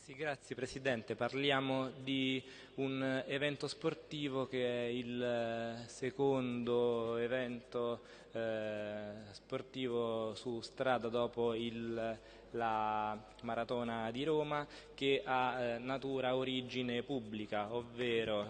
Sì, grazie Presidente. Parliamo di un evento sportivo che è il secondo evento sportivo su strada dopo la Maratona di Roma, che ha origine pubblica, ovvero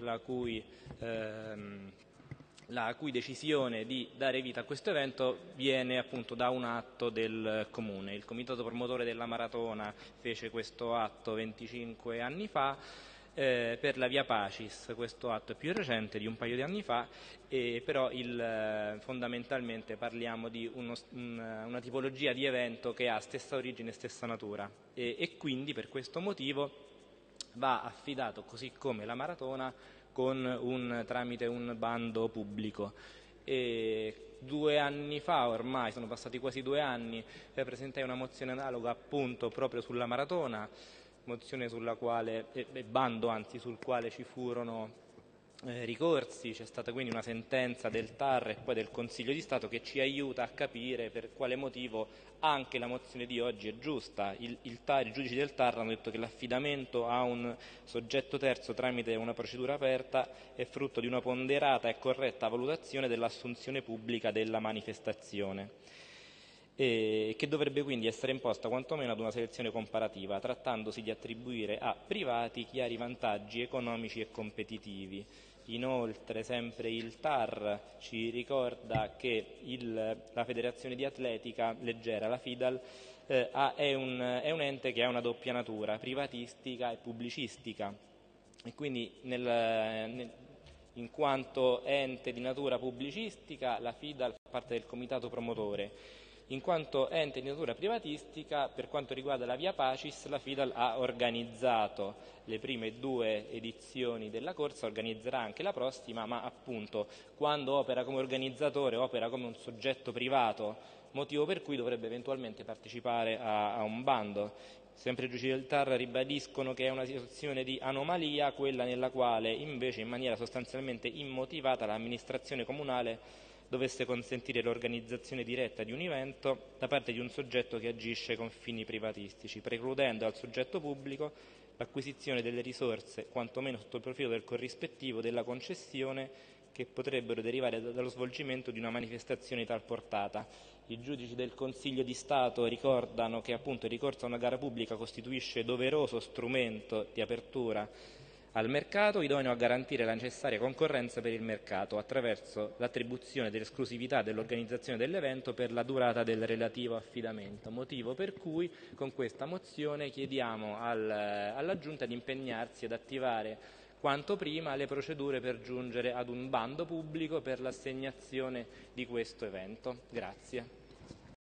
la cui decisione di dare vita a questo evento viene appunto da un atto del Comune. Il comitato promotore della maratona fece questo atto 25 anni fa. Per la Via Pacis questo atto è più recente, di un paio di anni fa, però fondamentalmente parliamo di una tipologia di evento che ha stessa origine e stessa natura, e quindi per questo motivo va affidato, così come la maratona, tramite un bando pubblico. E 2 anni fa, ormai sono passati quasi 2 anni, presentai una mozione analoga appunto proprio sulla maratona, mozione sulla quale, bando anzi, sul quale ci furono ricorsi. C'è stata quindi una sentenza del TAR e poi del Consiglio di Stato che ci aiuta a capire per quale motivo anche la mozione di oggi è giusta. I giudici del TAR hanno detto che l'affidamento a un soggetto terzo tramite una procedura aperta è frutto di una ponderata e corretta valutazione dell'assunzione pubblica della manifestazione, e che dovrebbe quindi essere imposta quantomeno ad una selezione comparativa, trattandosi di attribuire a privati chiari vantaggi economici e competitivi. Inoltre, sempre il TAR ci ricorda che la Federazione di Atletica Leggera, la FIDAL, è un ente che ha una doppia natura, privatistica e pubblicistica, e quindi in quanto ente di natura pubblicistica la FIDAL fa parte del comitato promotore. In quanto ente di natura privatistica, per quanto riguarda la Via Pacis, la FIDAL ha organizzato le prime 2 edizioni della corsa, organizzerà anche la prossima, ma appunto quando opera come organizzatore opera come un soggetto privato, motivo per cui dovrebbe eventualmente partecipare a un bando. Sempre i giudici del TAR ribadiscono che è una situazione di anomalia quella nella quale invece in maniera sostanzialmente immotivata l'amministrazione comunale dovesse consentire l'organizzazione diretta di un evento da parte di un soggetto che agisce con fini privatistici, precludendo al soggetto pubblico l'acquisizione delle risorse, quantomeno sotto il profilo del corrispettivo della concessione, che potrebbero derivare dallo svolgimento di una manifestazione di tal portata. I giudici del Consiglio di Stato ricordano che appunto il ricorso a una gara pubblica costituisce doveroso strumento di apertura al mercato, idoneo a garantire la necessaria concorrenza per il mercato attraverso l'attribuzione dell'esclusività dell'organizzazione dell'evento per la durata del relativo affidamento, motivo per cui con questa mozione chiediamo alla Giunta di impegnarsi ad attivare quanto prima le procedure per giungere ad un bando pubblico per l'assegnazione di questo evento. Grazie.